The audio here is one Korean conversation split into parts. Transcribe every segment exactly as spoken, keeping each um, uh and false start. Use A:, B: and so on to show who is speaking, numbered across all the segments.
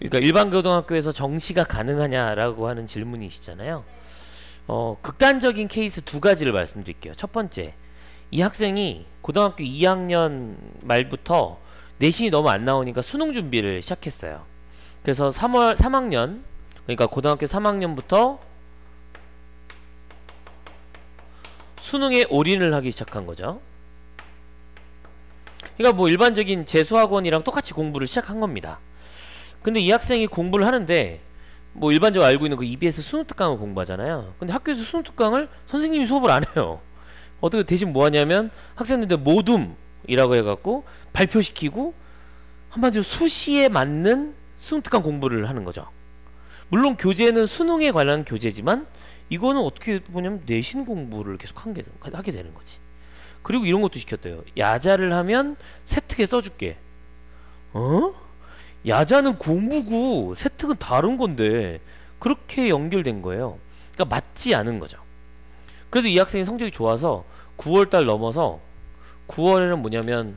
A: 그러니까 일반 고등학교에서 정시가 가능하냐라고 하는 질문이시잖아요. 어, 극단적인 케이스 두 가지를 말씀드릴게요. 첫 번째, 이 학생이 고등학교 이 학년 말부터 내신이 너무 안 나오니까 수능 준비를 시작했어요. 그래서 삼월 삼 학년, 그러니까 고등학교 삼 학년부터 수능에 올인을 하기 시작한 거죠. 그러니까 뭐 일반적인 재수학원이랑 똑같이 공부를 시작한 겁니다. 근데 이 학생이 공부를 하는데 뭐 일반적으로 알고 있는 그 이비에스 수능 특강을 공부하잖아요. 근데 학교에서 수능 특강을 선생님이 수업을 안 해요. 어떻게 대신 뭐 하냐면 학생들한테 모둠이라고 해갖고 발표시키고 한마디로 수시에 맞는 수능 특강 공부를 하는 거죠. 물론 교재는 수능에 관한 교재지만 이거는 어떻게 보냐면 내신 공부를 계속 하게, 하게 되는 거지. 그리고 이런 것도 시켰대요. 야자를 하면 세특에 써줄게. 어? 야자는 공부고 세특은 다른 건데 그렇게 연결된 거예요. 그러니까 맞지 않은 거죠. 그래도 이 학생이 성적이 좋아서 구월달 넘어서 구월에는 뭐냐면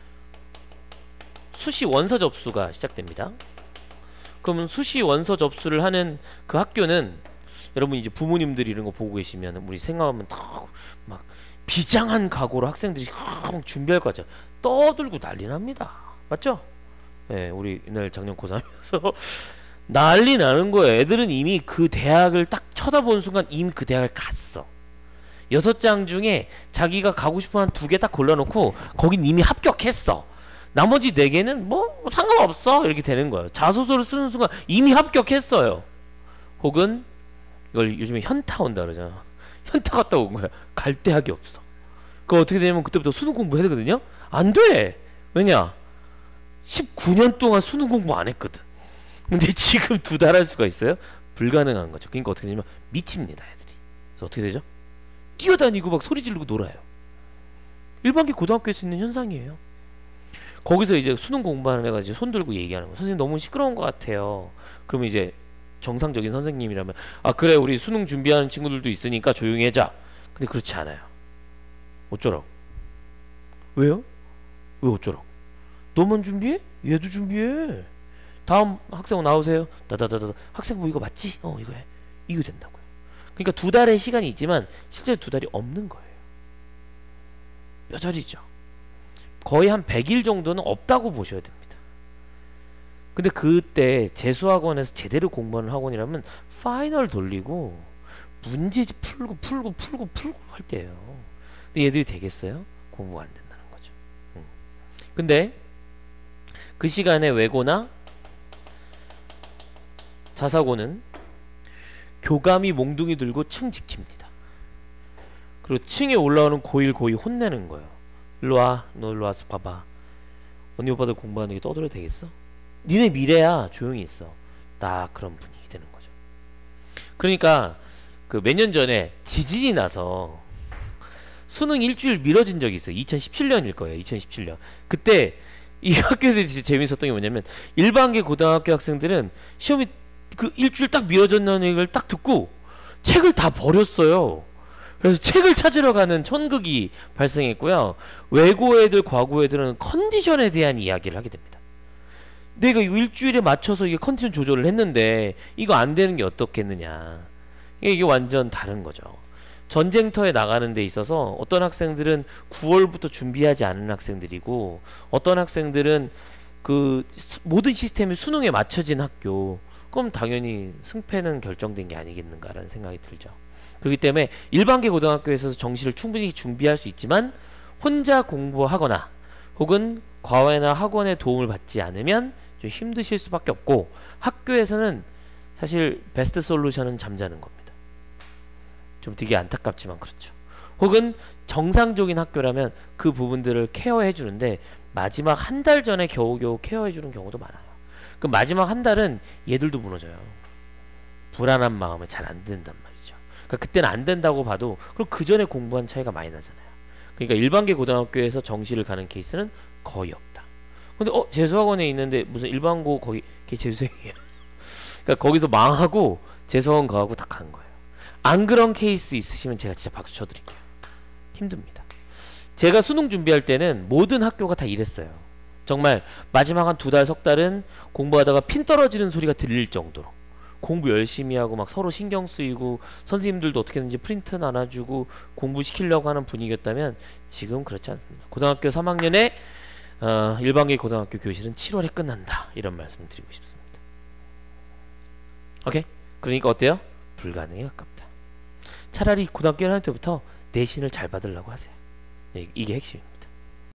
A: 수시 원서 접수가 시작됩니다. 그러면 수시 원서 접수를 하는 그 학교는 여러분 이제 부모님들이 이런 거 보고 계시면 우리 생각하면 막 비장한 각오로 학생들이 준비할 거 같죠. 떠들고 난리 납니다. 맞죠? 네, 우리 옛날 작년 고삼이어서 난리 나는 거예요. 애들은 이미 그 대학을 딱 쳐다보는 순간 이미 그 대학을 갔어. 여섯 장 중에 자기가 가고 싶은 한 두 개 딱 골라놓고 거긴 이미 합격했어. 나머지 네 개는 뭐 상관없어 이렇게 되는 거예요. 자소서를 쓰는 순간 이미 합격했어요. 혹은 이걸 요즘에 현타 온다 그러잖아. 현타 갔다 온 거야. 갈 대학이 없어. 그 어떻게 되냐면 그때부터 수능 공부 해야 되거든요. 안 돼. 왜냐? 십구 년 동안 수능 공부 안 했거든. 근데 지금 두 달 할 수가 있어요? 불가능한 거죠. 그러니까 어떻게 되냐면 미칩니다, 애들이. 그래서 어떻게 되죠? 뛰어다니고 막 소리 지르고 놀아요. 일반계 고등학교에서 있는 현상이에요. 거기서 이제 수능 공부하는 애가 이제 손 들고 얘기하는 거. 선생님 너무 시끄러운 것 같아요. 그러면 이제 정상적인 선생님이라면 아 그래 우리 수능 준비하는 친구들도 있으니까 조용히 해자. 근데 그렇지 않아요. 어쩌라고? 왜요? 왜 어쩌라고? 너만 준비해? 얘도 준비해. 다음 학생 나오세요. 다다다다. 학생부 이거 맞지? 어 이거 해. 이거 된다고요. 그러니까 두 달의 시간이 있지만 실제로 두 달이 없는 거예요. 뼈저리죠. 거의 한 백 일 정도는 없다고 보셔야 됩니다. 근데 그때 재수학원에서 제대로 공부하는 학원이라면 파이널 돌리고 문제집 풀고 풀고 풀고 풀고 할 때예요. 근데 얘들이 되겠어요? 공부가 안 된다는 거죠. 음. 근데 그 시간에 외고나 자사고는 교감이 몽둥이 들고 층 지킵니다. 그리고 층에 올라오는 고일 고이 혼내는 거예요. 일로와, 너 일로 와서 봐봐. 언니 오빠들 공부하는 게 떠들어도 되겠어? 니네 미래야. 조용히 있어. 딱 그런 분위기 되는 거죠. 그러니까 그 몇 년 전에 지진이 나서 수능 일주일 미뤄진 적이 있어요. 이천십칠 년일 거예요. 이천십칠 년. 그때 이 학교에서 진짜 재밌었던 게 뭐냐면 일반계 고등학교 학생들은 시험이 그 일주일 딱 미뤄졌다는 얘기를 딱 듣고 책을 다 버렸어요. 그래서 책을 찾으러 가는 천극이 발생했고요. 외고 애들, 과고 애들은 컨디션에 대한 이야기를 하게 됩니다. 내가 이거 일주일에 맞춰서 이게 컨디션 조절을 했는데 이거 안 되는 게 어떻겠느냐. 이게 완전 다른 거죠. 전쟁터에 나가는 데 있어서 어떤 학생들은 구월부터 준비하지 않은 학생들이고 어떤 학생들은 그 모든 시스템이 수능에 맞춰진 학교. 그럼 당연히 승패는 결정된 게 아니겠는가라는 생각이 들죠. 그렇기 때문에 일반계 고등학교에서 정시를 충분히 준비할 수 있지만 혼자 공부하거나 혹은 과외나 학원의 도움을 받지 않으면 좀 힘드실 수밖에 없고 학교에서는 사실 베스트 솔루션은 잠자는 겁니다. 좀 되게 안타깝지만 그렇죠. 혹은 정상적인 학교라면 그 부분들을 케어해 주는데 마지막 한 달 전에 겨우겨우 케어해 주는 경우도 많아요. 그 마지막 한 달은 얘들도 무너져요. 불안한 마음에 잘 안 된단 말이죠. 그러니까 그때는 안 된다고 봐도 그럼 그 전에 공부한 차이가 많이 나잖아요. 그러니까 일반계 고등학교에서 정시를 가는 케이스는 거의 없다. 근데 어 재수학원에 있는데 무슨 일반고 거기 걔 재수생이에요. 그러니까 거기서 망하고 재수학원 가고 다 간 거예요. 안 그런 케이스 있으시면 제가 진짜 박수 쳐드릴게요. 힘듭니다. 제가 수능 준비할 때는 모든 학교가 다 이랬어요. 정말 마지막 한 두 달, 석 달은 공부하다가 핀 떨어지는 소리가 들릴 정도로 공부 열심히 하고 막 서로 신경 쓰이고 선생님들도 어떻게든지 프린트 나눠주고 공부시키려고 하는 분위기였다면 지금 그렇지 않습니다. 고등학교 삼 학년에 어, 일반계 고등학교 교실은 칠월에 끝난다. 이런 말씀을 드리고 싶습니다. 오케이? 그러니까 어때요? 불가능에 가깝다. 차라리 고등학교 일 학년 때부터 내신을 잘 받으려고 하세요. 이게 핵심입니다.